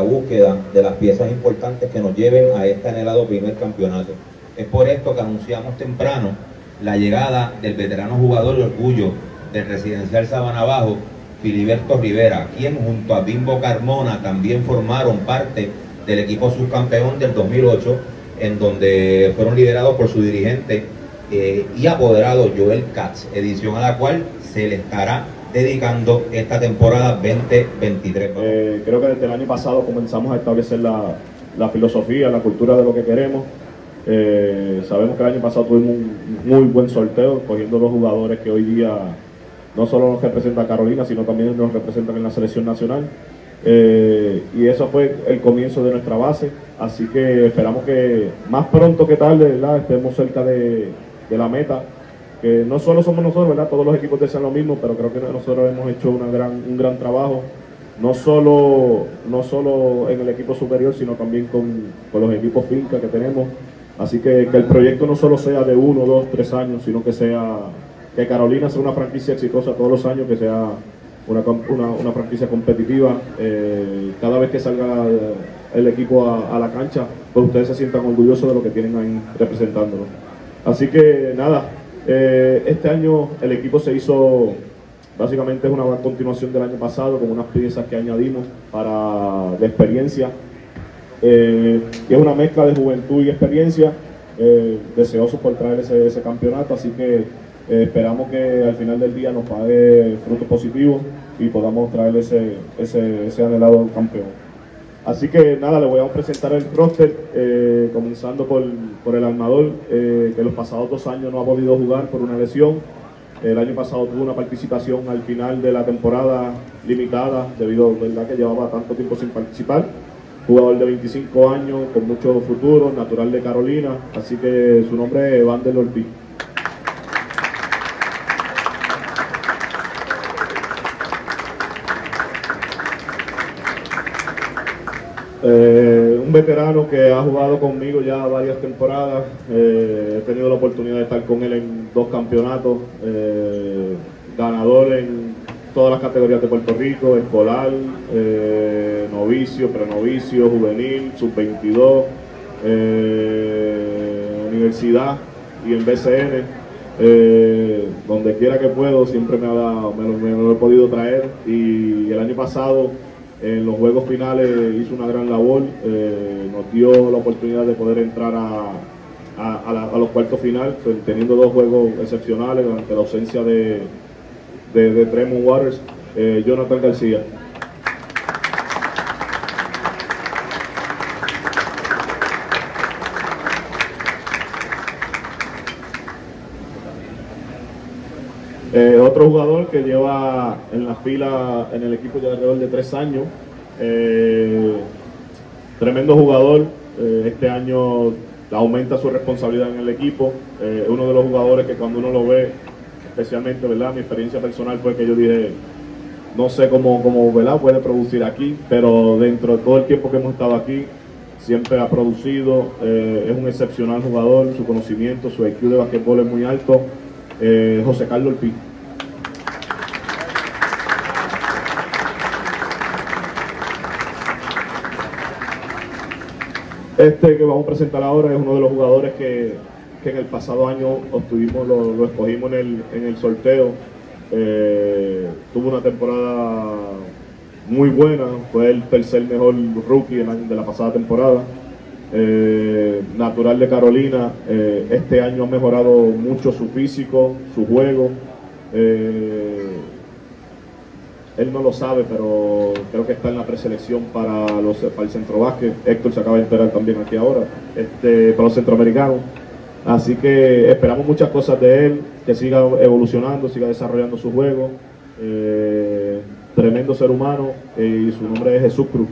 búsqueda de las piezas importantes que nos lleven a este anhelado primer campeonato. Es por esto que anunciamos temprano la llegada del veterano jugador de orgullo del Residencial Sabana Bajo, Filiberto Rivera, quien junto a Bimbo Carmona también formaron parte del equipo subcampeón del 2008, en donde fueron liderados por su dirigente y apoderado Joel Katz, edición a la cual se le estará dedicando esta temporada 2023. Creo que desde el año pasado comenzamos a establecer la filosofía, la cultura de lo que queremos. Sabemos que el año pasado tuvimos un muy buen sorteo, cogiendo los jugadores que hoy día no solo nos representan a Carolina, sino también nos representan en la selección nacional. Y eso fue el comienzo de nuestra base, así que esperamos que más pronto que tarde, ¿verdad?, estemos cerca de la meta, que no solo somos nosotros, ¿verdad?, todos los equipos desean lo mismo, pero creo que nosotros hemos hecho un gran trabajo, no solo en el equipo superior, sino también con los equipos finca que tenemos, así que el proyecto no solo sea de 1, 2, 3 años, sino que Carolina sea una franquicia exitosa todos los años, que sea una franquicia competitiva. Cada vez que salga el equipo a la cancha, pues ustedes se sientan orgullosos de lo que tienen ahí representándonos. Así que nada, este año el equipo se hizo, básicamente es una continuación del año pasado, con unas piezas que añadimos de experiencia. Y es una mezcla de juventud y experiencia, deseosos por traer ese campeonato, así que esperamos que al final del día nos pague frutos positivos y podamos traer ese anhelado campeón. Así que nada, le voy a presentar el roster, comenzando por el armador, que los pasados 2 años no ha podido jugar por una lesión. El año pasado tuvo una participación al final de la temporada limitada, debido a, ¿verdad?, que llevaba tanto tiempo sin participar. Jugador de 25 años, con mucho futuro, natural de Carolina, así que su nombre es Evander Ortiz. Un veterano que ha jugado conmigo ya varias temporadas, he tenido la oportunidad de estar con él en 2 campeonatos, ganador en todas las categorías de Puerto Rico, escolar, novicio, prenovicio, juvenil, sub-22, universidad y en BCN. Donde quiera que puedo, siempre me lo he podido traer, y el año pasado en los juegos finales hizo una gran labor, nos dio la oportunidad de poder entrar a los cuartos finales, teniendo 2 juegos excepcionales ante la ausencia de Tremont Waters, Jonathan García. Otro jugador que lleva en la fila en el equipo ya alrededor de 3 años, tremendo jugador, este año aumenta su responsabilidad en el equipo, uno de los jugadores que cuando uno lo ve, especialmente, ¿verdad?, mi experiencia personal fue que yo dije, no sé cómo ¿verdad?, puede producir aquí, pero dentro de todo el tiempo que hemos estado aquí, siempre ha producido, es un excepcional jugador, su conocimiento, su IQ de basquetbol es muy alto. José Carlos Ortiz. Este que vamos a presentar ahora es uno de los jugadores que en el pasado año lo escogimos en el sorteo. Tuvo una temporada muy buena, fue el tercer mejor rookie de la pasada temporada. Natural de Carolina, este año ha mejorado mucho su físico, su juego. Él no lo sabe, pero creo que está en la preselección para el centro básquet. Héctor se acaba de enterar también aquí ahora, para los centroamericanos. Así que esperamos muchas cosas de él, que siga evolucionando, siga desarrollando su juego. Tremendo ser humano, y su nombre es Jesús Cruz.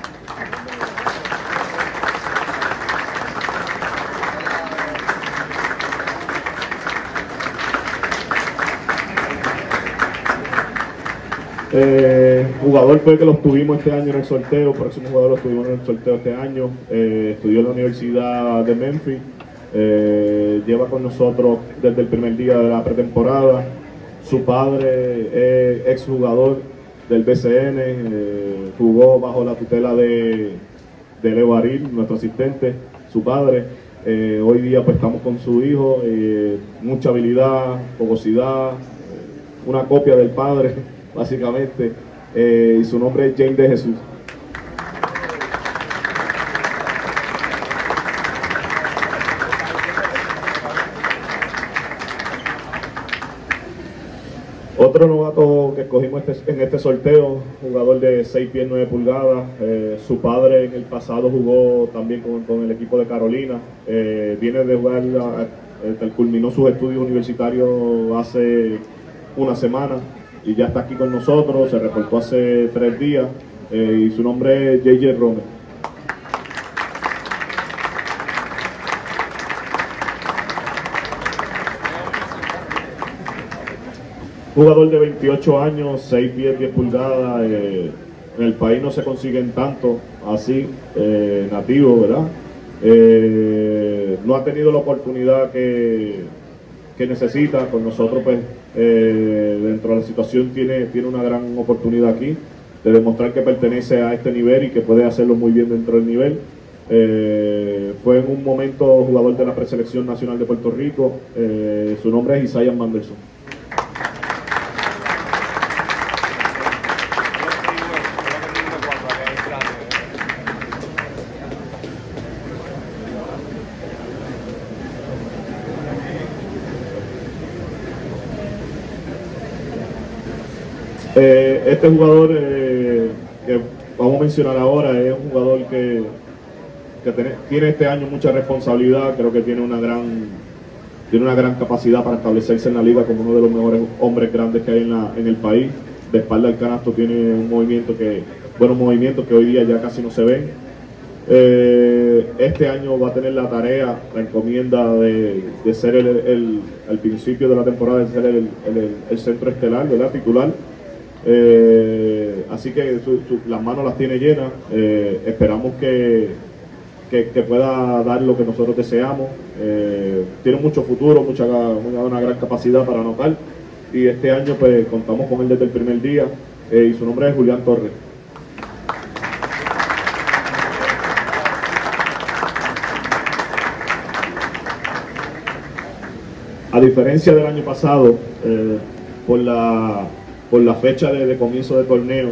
Jugador fue que los tuvimos este año en el sorteo, próximo jugador los tuvimos en el sorteo este año, estudió en la Universidad de Memphis, lleva con nosotros desde el primer día de la pretemporada. Su padre es exjugador del BCN, jugó bajo la tutela de Leo Aril, nuestro asistente, su padre. Hoy día pues estamos con su hijo, mucha habilidad, fogosidad, una copia del padre, básicamente, y su nombre es James de Jesús. Otro novato que escogimos en este sorteo, jugador de 6 pies 9 pulgadas, su padre en el pasado jugó también con el equipo de Carolina, viene de jugar, culminó sus estudios universitarios hace una semana y ya está aquí con nosotros, se reportó hace 3 días y su nombre es J.J. Romer. Jugador de 28 años, 6 pies 10 pulgadas, en el país no se consiguen tanto así, nativos, ¿verdad? No ha tenido la oportunidad que necesita, con nosotros pues dentro de la situación tiene una gran oportunidad aquí de demostrar que pertenece a este nivel y que puede hacerlo muy bien dentro del nivel. Fue en un momento jugador de la preselección nacional de Puerto Rico, su nombre es Isaiah Manderson. Este jugador que vamos a mencionar ahora es un jugador que tiene este año mucha responsabilidad, creo que tiene una gran capacidad para establecerse en la liga como uno de los mejores hombres grandes que hay en el país. De espalda al canasto tiene buenos movimientos que hoy día ya casi no se ven. Este año va a tener la tarea, la encomienda de ser al principio de la temporada, de ser el centro estelar, ¿verdad? Titular. Así que las manos las tiene llenas. Esperamos que pueda dar lo que nosotros deseamos. Tiene mucho futuro, una gran capacidad para anotar, y este año pues contamos con él desde el primer día, y su nombre es Julián Torres. A diferencia del año pasado, por la fecha de comienzo del torneo,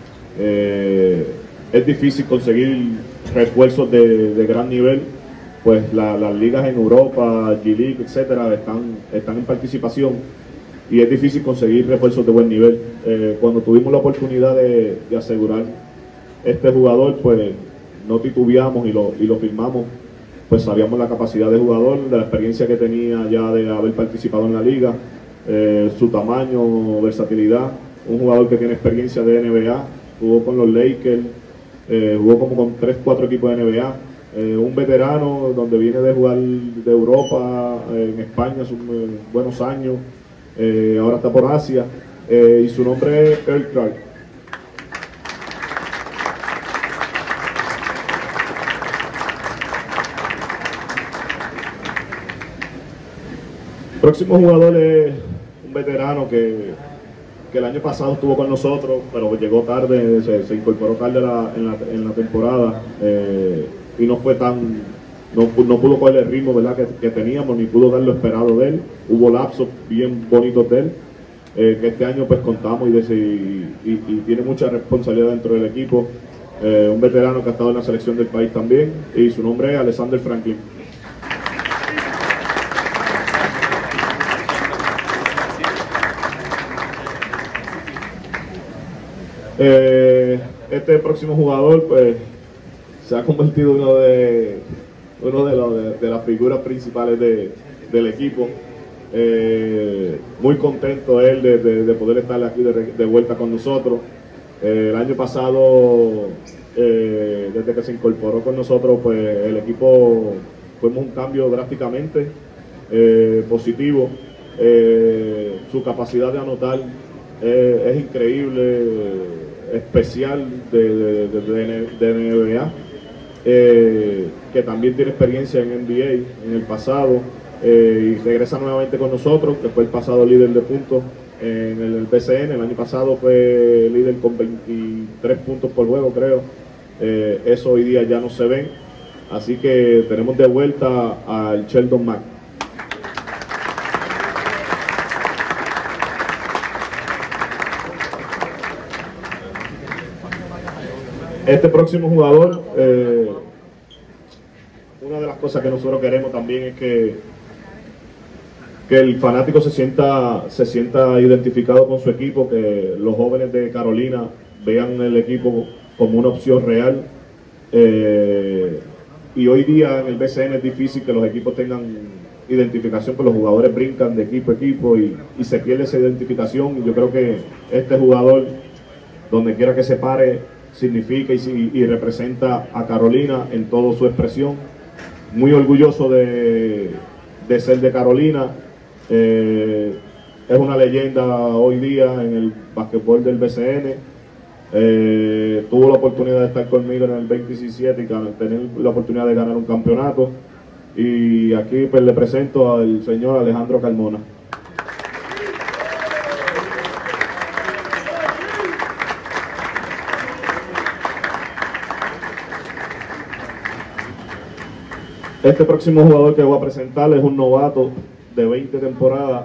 es difícil conseguir refuerzos de gran nivel, pues las ligas en Europa, G-League, etcétera, están en participación y es difícil conseguir refuerzos de buen nivel. Cuando tuvimos la oportunidad de asegurar este jugador, pues no titubeamos y lo firmamos, pues sabíamos la capacidad de jugador, de la experiencia que tenía ya de haber participado en la liga, su tamaño, versatilidad, un jugador que tiene experiencia de NBA, jugó con los Lakers, jugó como con 3-4 equipos de NBA, un veterano donde viene de jugar de Europa, en España, hace buenos años, ahora está por Asia, y su nombre es Earl Clark. El próximo jugador es un veterano que el año pasado estuvo con nosotros, pero llegó tarde, se incorporó tarde en la temporada, y no pudo coger el ritmo, ¿verdad?, que teníamos, ni pudo dar lo esperado de él. Hubo lapsos bien bonitos de él, que este año pues contamos y tiene mucha responsabilidad dentro del equipo. Un veterano que ha estado en la selección del país también, y su nombre es Alexander Franklin. Este próximo jugador pues se ha convertido en uno de las figuras principales del equipo. Muy contento él de poder estar aquí de vuelta con nosotros. El año pasado, desde que se incorporó con nosotros, pues el equipo fuimos un cambio drásticamente positivo. Su capacidad de anotar es increíble, especial de NBA, que también tiene experiencia en NBA en el pasado, y regresa nuevamente con nosotros, que fue el pasado líder de puntos en el BCN. El año pasado fue líder con 23 puntos por juego, creo. Eso hoy día ya no se ven, así que tenemos de vuelta al Sheldon Mack. Este próximo jugador, una de las cosas que nosotros queremos también es que el fanático se sienta identificado con su equipo, que los jóvenes de Carolina vean el equipo como una opción real. Y hoy día en el BCN es difícil que los equipos tengan identificación, porque los jugadores brincan de equipo a equipo y se pierde esa identificación. Y yo creo que este jugador, donde quiera que se pare, significa y representa a Carolina en toda su expresión. Muy orgulloso de ser de Carolina. Es una leyenda hoy día en el basquetbol del BCN. Tuvo la oportunidad de estar conmigo en el 2017 y tener la oportunidad de ganar un campeonato. Y aquí pues le presento al señor Alejandro Carmona. Este próximo jugador que voy a presentar es un novato de 20 temporadas,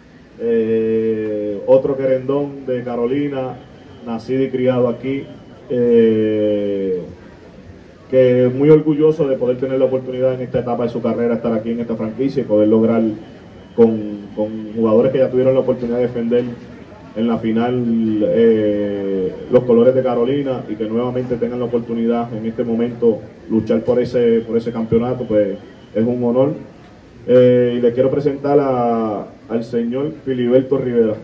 otro querendón de Carolina, nacido y criado aquí, que es muy orgulloso de poder tener la oportunidad en esta etapa de su carrera estar aquí en esta franquicia y poder lograr con jugadores que ya tuvieron la oportunidad de defender en la final los colores de Carolina, y que nuevamente tengan la oportunidad en este momento luchar por ese campeonato, pues es un honor. Y le quiero presentar al señor Filiberto Rivera.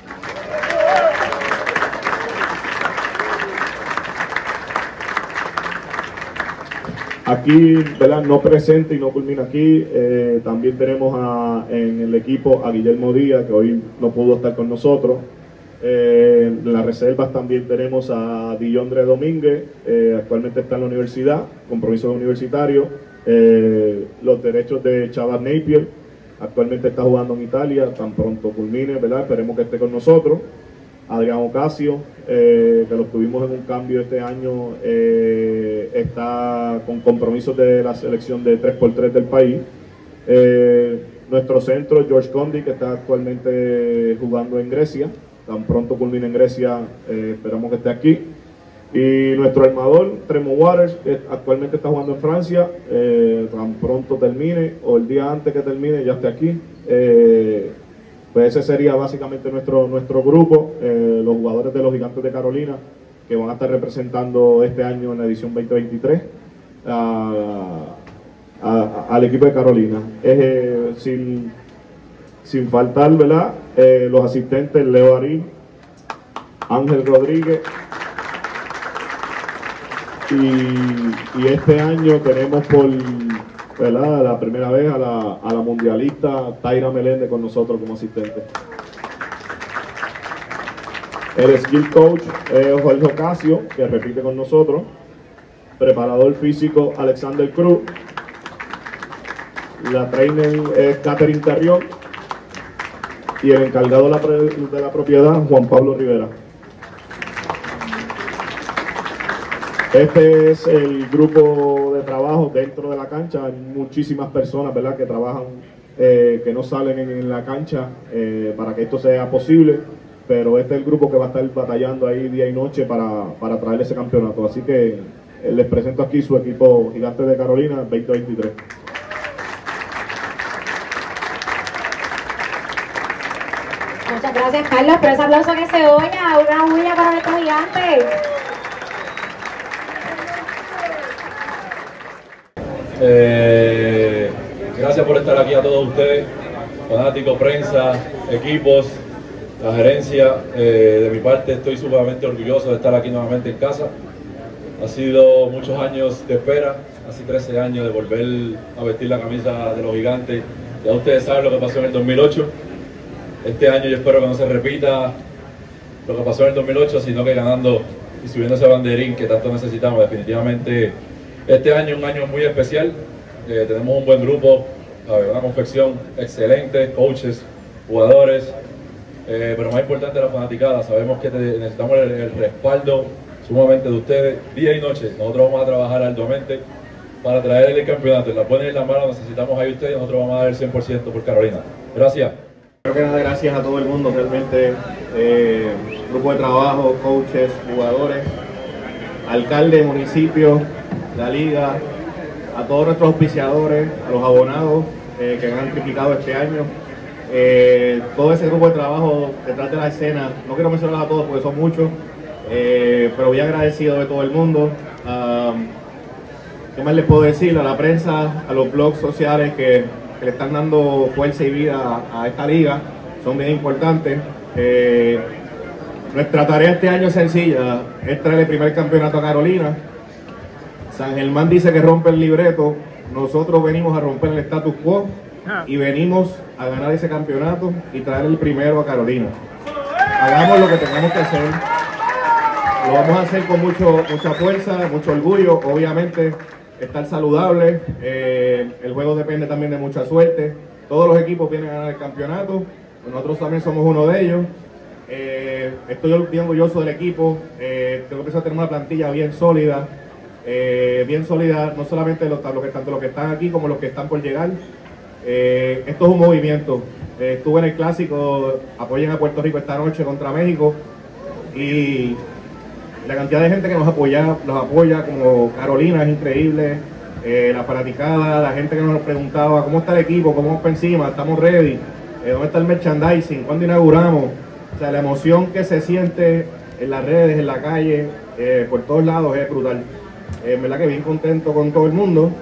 Aquí, ¿verdad?, no presente y no culmina aquí. También tenemos en el equipo a Guillermo Díaz, que hoy no pudo estar con nosotros. En las reservas también tenemos a Dillondre Domínguez, actualmente está en la universidad, compromiso universitario. Los derechos de Chaval Napier, actualmente está jugando en Italia, tan pronto culmine, ¿verdad?, esperemos que esté con nosotros. Adrián Ocasio, que lo tuvimos en un cambio este año, está con compromisos de la selección de 3x3 del país. Nuestro centro, George Condi, que está actualmente jugando en Grecia, tan pronto culmine en Grecia, esperamos que esté aquí. Y nuestro armador, Tremont Waters, que actualmente está jugando en Francia, tan pronto termine, o el día antes que termine, ya esté aquí. Pues ese sería básicamente nuestro grupo, los jugadores de los Gigantes de Carolina, que van a estar representando este año en la edición 2023 al equipo de Carolina. Sin faltar, ¿verdad?, los asistentes Leo Arín, Ángel Rodríguez, y este año tenemos ¿verdad?, la primera vez a la mundialista Taira Meléndez con nosotros como asistente. El skill coach es Jorge Ocasio, que repite con nosotros. Preparador físico Alexander Cruz. La trainer es Catherine Carrión. Y el encargado de la propiedad, Juan Pablo Rivera. Este es el grupo de trabajo dentro de la cancha. Hay muchísimas personas, ¿verdad?, que trabajan, que no salen en la cancha para que esto sea posible, pero este es el grupo que va a estar batallando ahí día y noche para traer ese campeonato. Así que les presento aquí su equipo Gigantes de Carolina 2023. Muchas gracias, Carlos, por ese aplauso que se oye. Una bulla para nuestros Gigantes. Gracias por estar aquí a todos ustedes, fanáticos, prensa, equipos, la gerencia. De mi parte estoy sumamente orgulloso de estar aquí nuevamente en casa. Ha sido muchos años de espera, casi 13 años de volver a vestir la camisa de los Gigantes. Ya ustedes saben lo que pasó en el 2008. Este año yo espero que no se repita lo que pasó en el 2008, sino que ganando y subiendo ese banderín que tanto necesitamos. Definitivamente este año es un año muy especial. Tenemos un buen grupo, Una confección excelente, coaches, jugadores, pero más importante la fanaticada. Sabemos que necesitamos el respaldo sumamente de ustedes día y noche. Nosotros vamos a trabajar arduamente para traer el campeonato. La ponen en la mano, necesitamos ahí ustedes, nosotros vamos a dar el 100% por Carolina. Gracias. Creo que nada, gracias a todo el mundo, realmente, grupo de trabajo, coaches, jugadores, alcalde, municipio, la liga, a todos nuestros auspiciadores, a los abonados que han triplicado este año, todo ese grupo de trabajo detrás de la escena. No quiero mencionarlos a todos porque son muchos, pero bien agradecido de todo el mundo. ¿Qué más les puedo decir? A la prensa, a los blogs sociales que le están dando fuerza y vida a esta liga, son bien importantes. Nuestra tarea este año es sencilla, es traer el primer campeonato a Carolina. San Germán dice que rompe el libreto, nosotros venimos a romper el status quo y venimos a ganar ese campeonato y traer el primero a Carolina. Hagamos lo que tengamos que hacer, lo vamos a hacer con mucha fuerza, mucho orgullo, obviamente. Estar saludable, el juego depende también de mucha suerte. Todos los equipos vienen a ganar el campeonato, nosotros también somos uno de ellos. Estoy bien orgulloso del equipo, tengo que empezar a tener una plantilla bien sólida, no solamente tanto los que están aquí como los que están por llegar. Esto es un movimiento. Estuve en el clásico, apoyen a Puerto Rico esta noche contra México y la cantidad de gente que nos apoya como Carolina es increíble. La fanaticada, la gente que nos preguntaba cómo está el equipo, cómo vamos para encima, estamos ready, dónde está el merchandising, cuándo inauguramos. O sea, la emoción que se siente en las redes, en la calle, por todos lados es brutal. En verdad que bien contento con todo el mundo.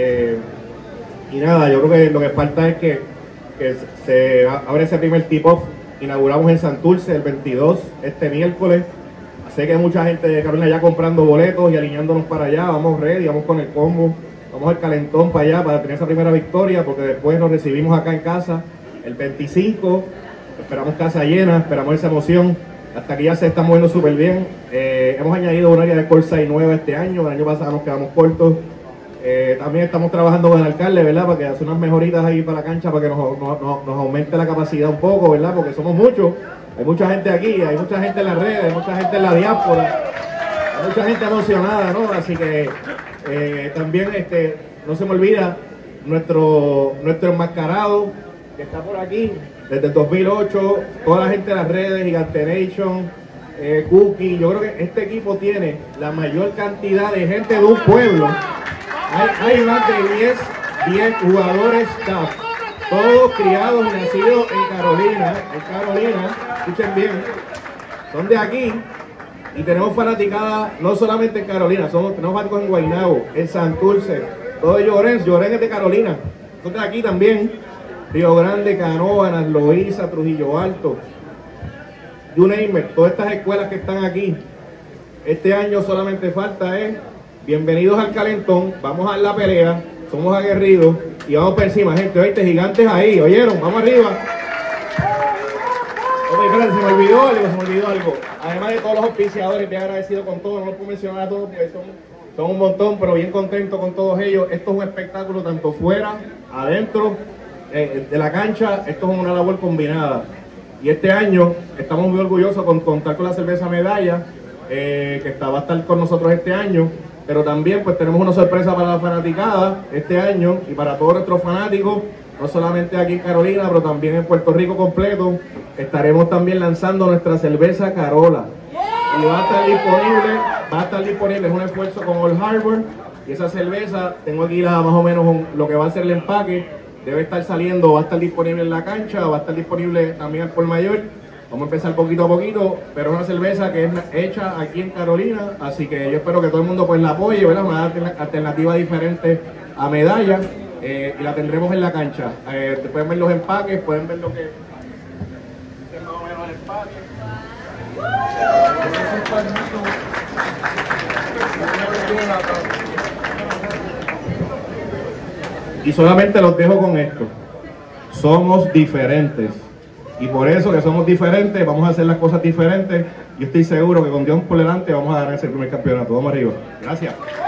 Y nada, yo creo que lo que falta es que se abre ese primer tip-off. Inauguramos en Santurce el 22, este miércoles. Sé que hay mucha gente de Carolina ya comprando boletos y alineándonos para allá. Vamos ready, vamos con el combo, vamos al calentón para allá para tener esa primera victoria, porque después nos recibimos acá en casa el 25. Esperamos casa llena, esperamos esa emoción. Hasta aquí ya se está moviendo súper bien. Hemos añadido un área de courtside nueva este año. El año pasado nos quedamos cortos. También estamos trabajando con el alcalde, ¿verdad? Para que hace unas mejoritas ahí para la cancha, para que nos aumente la capacidad un poco, ¿verdad? Porque somos muchos. Hay mucha gente aquí, hay mucha gente en las redes, hay mucha gente en la diáspora, hay mucha gente emocionada, ¿no? Así que también no se me olvida nuestro enmascarado que está por aquí desde el 2008, toda la gente de las redes, Gigante Nation, Cookie. Yo creo que este equipo tiene la mayor cantidad de gente de un pueblo. Hay más de 10 jugadores staff, todos criados y nacidos en Carolina, escuchen bien, son de aquí y tenemos fanaticada no solamente en Carolina, tenemos fanáticos en Guaynabo, en Santurce, todo de Llorens es de Carolina, son de aquí también, Río Grande, Canóvanas, Loíza, Trujillo Alto, you name it, todas estas escuelas que están aquí. Este año solamente falta bienvenidos al calentón, vamos a la pelea, somos aguerridos y vamos por encima, gente. Oíste, Gigantes ahí, ¿oyeron? Vamos arriba. Ok, espérate, se me olvidó algo. Además de todos los auspiciadores, bien agradecido con todos, no los puedo mencionar a todos porque son un montón, pero bien contento con todos ellos. Esto es un espectáculo tanto fuera, adentro de la cancha, esto es una labor combinada. Y este año estamos muy orgullosos con contar con la cerveza Medalla, que va a estar con nosotros este año. Pero también pues tenemos una sorpresa para la fanaticada este año y para todos nuestros fanáticos, no solamente aquí en Carolina, pero también en Puerto Rico completo. Estaremos también lanzando nuestra cerveza Carola. Y va a estar disponible, es un esfuerzo con Old Harbor. Y esa cerveza, tengo aquí más o menos lo que va a ser el empaque, debe estar saliendo, va a estar disponible en la cancha, va a estar disponible también al por mayor. Vamos a empezar poquito a poquito, pero es una cerveza que es hecha aquí en Carolina, así que yo espero que todo el mundo pues la apoye, ¿verdad? Una alternativa diferente a Medalla, y la tendremos en la cancha. Pueden ver los empaques, pueden ver lo que es más o menos el empaque. Y solamente los dejo con esto. Somos diferentes. Y por eso que somos diferentes, vamos a hacer las cosas diferentes. Yo estoy seguro que con Dios por delante vamos a ganar ese primer campeonato. Vamos arriba. Gracias.